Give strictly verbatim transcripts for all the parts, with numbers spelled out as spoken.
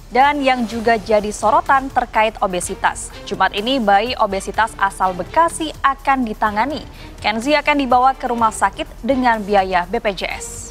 Dan yang juga jadi sorotan terkait obesitas. Jumat ini bayi obesitas asal Bekasi akan ditangani. Kenzi akan dibawa ke rumah sakit dengan biaya B P J S.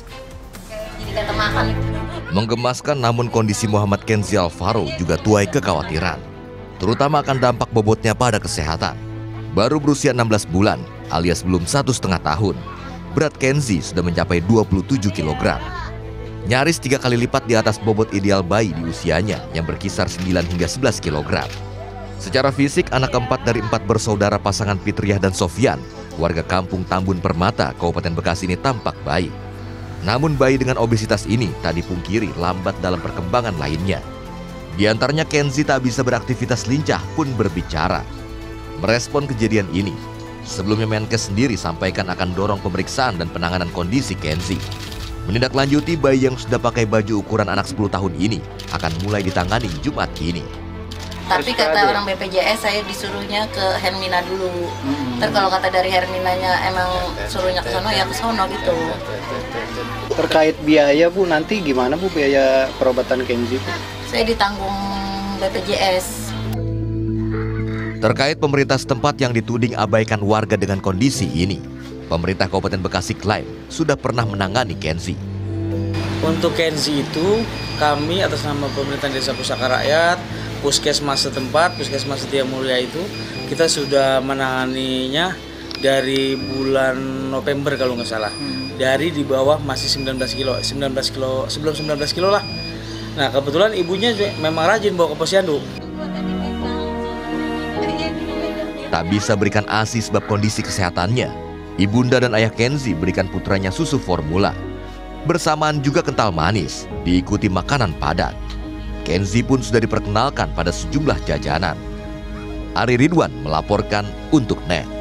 Menggemaskan, namun kondisi Muhammad Kenzi Alvaro juga tuai kekhawatiran, terutama akan dampak bobotnya pada kesehatan. Baru berusia enam belas bulan alias belum satu setengah tahun, berat Kenzi sudah mencapai dua puluh tujuh kilogram. Nyaris tiga kali lipat di atas bobot ideal bayi di usianya yang berkisar sembilan hingga sebelas kilogram. Secara fisik, anak keempat dari empat bersaudara pasangan Fitriah dan Sofyan, warga kampung Tambun Permata, Kabupaten Bekasi ini tampak baik. Namun bayi dengan obesitas ini tak dipungkiri lambat dalam perkembangan lainnya. Di antaranya Kenzi tak bisa beraktivitas lincah pun berbicara. Merespon kejadian ini, sebelumnya Menkes sendiri sampaikan akan dorong pemeriksaan dan penanganan kondisi Kenzi. Menindaklanjuti, bayi yang sudah pakai baju ukuran anak sepuluh tahun ini akan mulai ditangani Jumat ini. Tapi kata orang B P J S saya disuruhnya ke Hermina dulu. Hmm. Ntar kalau kata dari Herminanya emang suruhnya ke sono ya ke sono gitu. Terkait biaya Bu, nanti gimana Bu biaya perobatan Kenzi? Saya ditanggung B P J S. Terkait pemerintah setempat yang dituding abaikan warga dengan kondisi ini, pemerintah Kabupaten Bekasi klaim sudah pernah menangani Kenzi. Untuk Kenzi itu, kami atas nama pemerintah Desa Pusaka Rakyat, Puskesmas setempat, Puskesmas Setia Mulia itu, kita sudah menanganinya dari bulan November kalau nggak salah. Dari di bawah masih sembilan belas kilo, sembilan belas kilo, sebelum sembilan belas kilo lah. Nah kebetulan ibunya memang rajin bawa ke posyandu. Tak bisa berikan ASI sebab kondisi kesehatannya, Ibunda dan ayah Kenzi berikan putranya susu formula. Bersamaan juga kental manis, diikuti makanan padat. Kenzi pun sudah diperkenalkan pada sejumlah jajanan. Ari Ridwan melaporkan untuk N E T.